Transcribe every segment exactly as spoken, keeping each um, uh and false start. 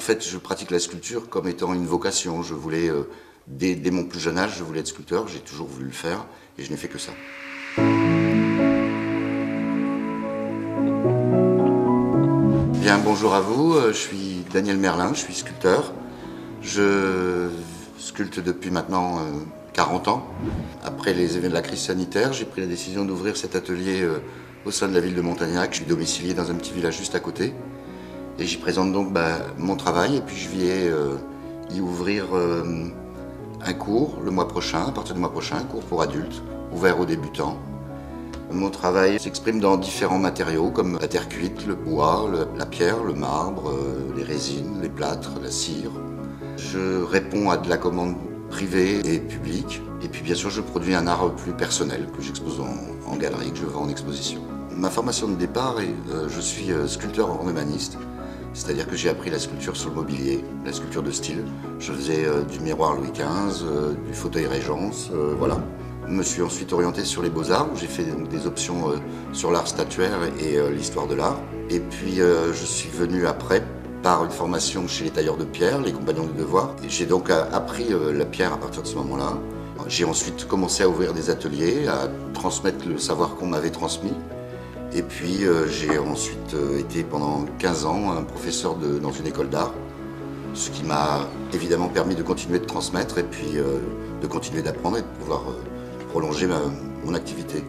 fait, je pratique la sculpture comme étant une vocation. Je voulais, euh, dès, dès mon plus jeune âge, je voulais être sculpteur, j'ai toujours voulu le faire, et je n'ai fait que ça. Bien, bonjour à vous, je suis Daniel Merlin, je suis sculpteur. Je sculpte depuis maintenant euh, quarante ans. Après les événements de la crise sanitaire, j'ai pris la décision d'ouvrir cet atelier euh, au sein de la ville de Montagnac. Je suis domicilié dans un petit village juste à côté. Et j'y présente donc bah, mon travail, et puis je vais euh, y ouvrir euh, un cours le mois prochain, à partir du mois prochain, un cours pour adultes, ouvert aux débutants. Mon travail s'exprime dans différents matériaux comme la terre cuite, le bois, le, la pierre, le marbre, euh, les résines, les plâtres, la cire. Je réponds à de la commande privée et publique. Et puis bien sûr, je produis un art plus personnel que j'expose en, en galerie, que je vends en exposition. Ma formation de départ, est, euh, je suis euh, sculpteur ornemaniste. C'est-à-dire que j'ai appris la sculpture sur le mobilier, la sculpture de style. Je faisais euh, du miroir Louis quinze, euh, du fauteuil Régence, euh, voilà. Je me suis ensuite orienté sur les beaux-arts, où j'ai fait donc, des options euh, sur l'art statuaire et euh, l'histoire de l'art. Et puis euh, je suis venu après par une formation chez les tailleurs de pierre, les compagnons du devoir. J'ai donc euh, appris euh, la pierre à partir de ce moment-là. J'ai ensuite commencé à ouvrir des ateliers, à transmettre le savoir qu'on m'avait transmis. Et puis euh, j'ai ensuite euh, été pendant quinze ans un professeur de, dans une école d'art, ce qui m'a évidemment permis de continuer de transmettre et puis euh, de continuer d'apprendre et de pouvoir euh, prolonger ma, mon activité.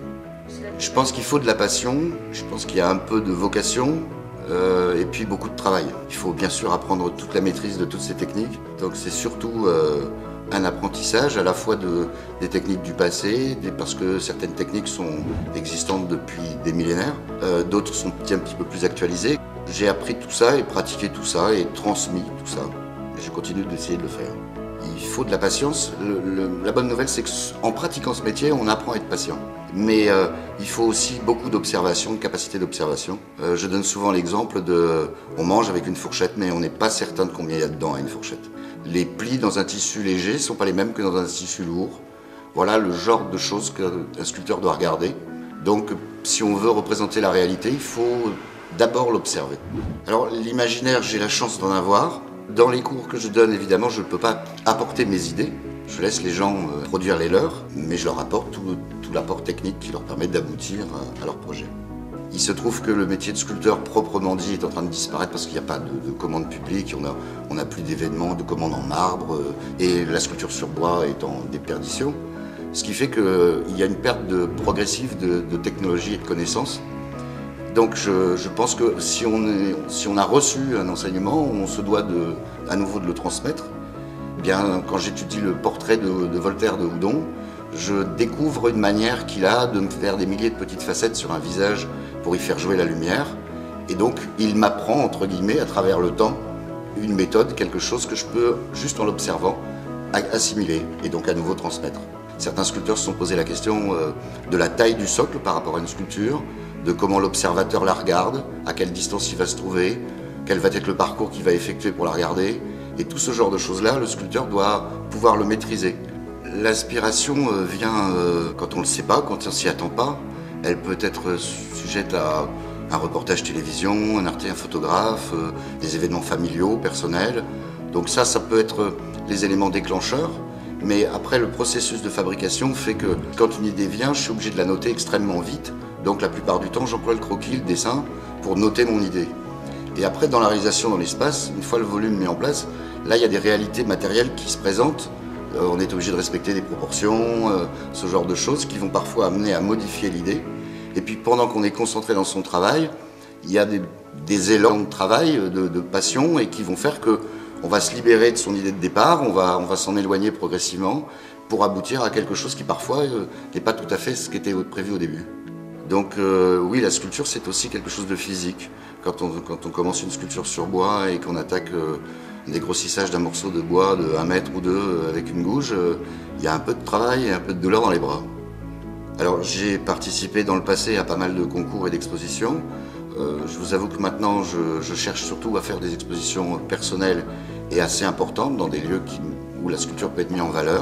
Je pense qu'il faut de la passion, je pense qu'il y a un peu de vocation euh, et puis beaucoup de travail. Il faut bien sûr apprendre toute la maîtrise de toutes ces techniques, donc c'est surtout euh, un apprentissage à la fois de, des techniques du passé, des, parce que certaines techniques sont existantes depuis des millénaires, euh, d'autres sont un petit peu plus actualisées. J'ai appris tout ça et pratiqué tout ça et transmis tout ça. Et je continue d'essayer de le faire. Il faut de la patience. Le, le, la bonne nouvelle, c'est qu'en pratiquant ce métier, on apprend à être patient. Mais euh, il faut aussi beaucoup d'observation, de capacité d'observation. Euh, je donne souvent l'exemple de... On mange avec une fourchette, mais on n'est pas certain de combien il y a dedans à une fourchette. Les plis dans un tissu léger ne sont pas les mêmes que dans un tissu lourd. Voilà le genre de choses qu'un sculpteur doit regarder. Donc, si on veut représenter la réalité, il faut d'abord l'observer. Alors, l'imaginaire, j'ai la chance d'en avoir. Dans les cours que je donne, évidemment, je ne peux pas apporter mes idées. Je laisse les gens euh, produire les leurs, mais je leur apporte tout, tout l'apport technique qui leur permet d'aboutir à, à leur projet. Il se trouve que le métier de sculpteur proprement dit est en train de disparaître parce qu'il n'y a pas de, de commande publique, on n'a on a plus d'événements, de commandes en marbre, euh, et la sculpture sur bois est en déperdition. Ce qui fait qu'il euh, y a une perte de, progressive de, de technologie et de connaissances. Donc je, je pense que si on, est, si on a reçu un enseignement, on se doit de, à nouveau de le transmettre. Eh bien, quand j'étudie le portrait de, de Voltaire de Houdon, je découvre une manière qu'il a de me faire des milliers de petites facettes sur un visage pour y faire jouer la lumière. Et donc, il m'apprend, entre guillemets, à travers le temps, une méthode, quelque chose que je peux, juste en l'observant, assimiler et donc à nouveau transmettre. Certains sculpteurs se sont posé la question euh, de la taille du socle par rapport à une sculpture, de comment l'observateur la regarde, à quelle distance il va se trouver, quel va être le parcours qu'il va effectuer pour la regarder. Et tout ce genre de choses-là, le sculpteur doit pouvoir le maîtriser. L'inspiration vient quand on ne le sait pas, quand on ne s'y attend pas. Elle peut être sujette à un reportage télévision, un artiste, un photographe, des événements familiaux, personnels. Donc ça, ça peut être les éléments déclencheurs. Mais après, le processus de fabrication fait que quand une idée vient, je suis obligé de la noter extrêmement vite. Donc la plupart du temps, j'emploie le croquis, le dessin, pour noter mon idée. Et après, dans la réalisation dans l'espace, une fois le volume mis en place, là, il y a des réalités matérielles qui se présentent. Euh, on est obligé de respecter des proportions, euh, ce genre de choses qui vont parfois amener à modifier l'idée. Et puis, pendant qu'on est concentré dans son travail, il y a des, des élans de travail, de, de passion, et qui vont faire qu'on va se libérer de son idée de départ, on va, on va s'en éloigner progressivement pour aboutir à quelque chose qui, parfois, euh, n'est pas tout à fait ce qui était prévu au début. Donc euh, oui, la sculpture, c'est aussi quelque chose de physique. Quand on, quand on commence une sculpture sur bois et qu'on attaque euh, des grossissages d'un morceau de bois de un mètre ou deux euh, avec une gouge, euh, il y a un peu de travail et un peu de douleur dans les bras. Alors j'ai participé dans le passé à pas mal de concours et d'expositions. Euh, je vous avoue que maintenant, je, je cherche surtout à faire des expositions personnelles et assez importantes dans des lieux qui, où la sculpture peut être mise en valeur.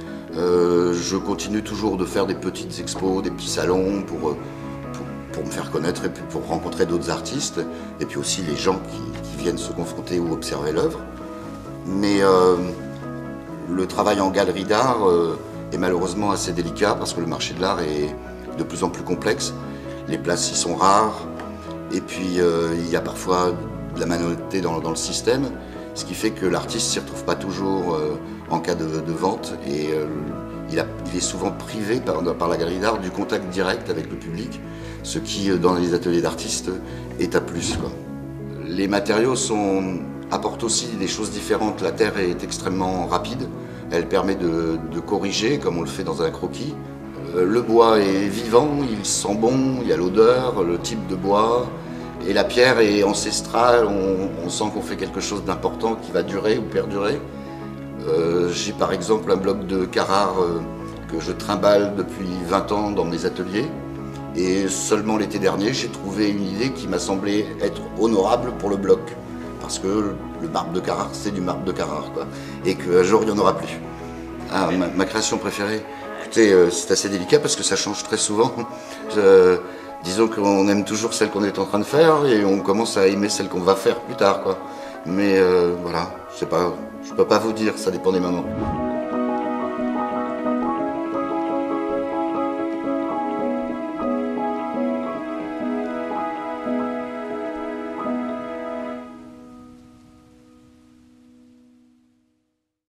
Euh, je continue toujours de faire des petites expos, des petits salons pour, pour, pour me faire connaître et puis pour rencontrer d'autres artistes et puis aussi les gens qui, qui viennent se confronter ou observer l'œuvre. Mais euh, le travail en galerie d'art euh, est malheureusement assez délicat parce que le marché de l'art est de plus en plus complexe. Les places y sont rares et puis euh, il y a parfois de la malhonnêteté dans, dans le système, ce qui fait que l'artiste ne s'y retrouve pas toujours euh, en cas de, de vente et euh, il, a, il est souvent privé par, par la galerie d'art du contact direct avec le public, ce qui dans les ateliers d'artistes est à plus, quoi. Les matériaux sont, apportent aussi des choses différentes. La terre est extrêmement rapide, elle permet de, de corriger comme on le fait dans un croquis. Le bois est vivant, il sent bon, il y a l'odeur, le type de bois. Et la pierre est ancestrale, on, on sent qu'on fait quelque chose d'important qui va durer ou perdurer. Euh, J'ai par exemple un bloc de Carrare euh, que je trimballe depuis vingt ans dans mes ateliers. Et seulement l'été dernier, j'ai trouvé une idée qui m'a semblé être honorable pour le bloc. Parce que le marbre de Carrare, c'est du marbre de Carrare, quoi. Et qu'un jour, il n'y en aura plus. Ah, ma, ma création préférée, écoutez, euh, c'est assez délicat parce que ça change très souvent. Je, disons qu'on aime toujours celle qu'on est en train de faire et on commence à aimer celle qu'on va faire plus tard, quoi. Mais euh, voilà, je sais pas, je peux pas vous dire, ça dépend des moments.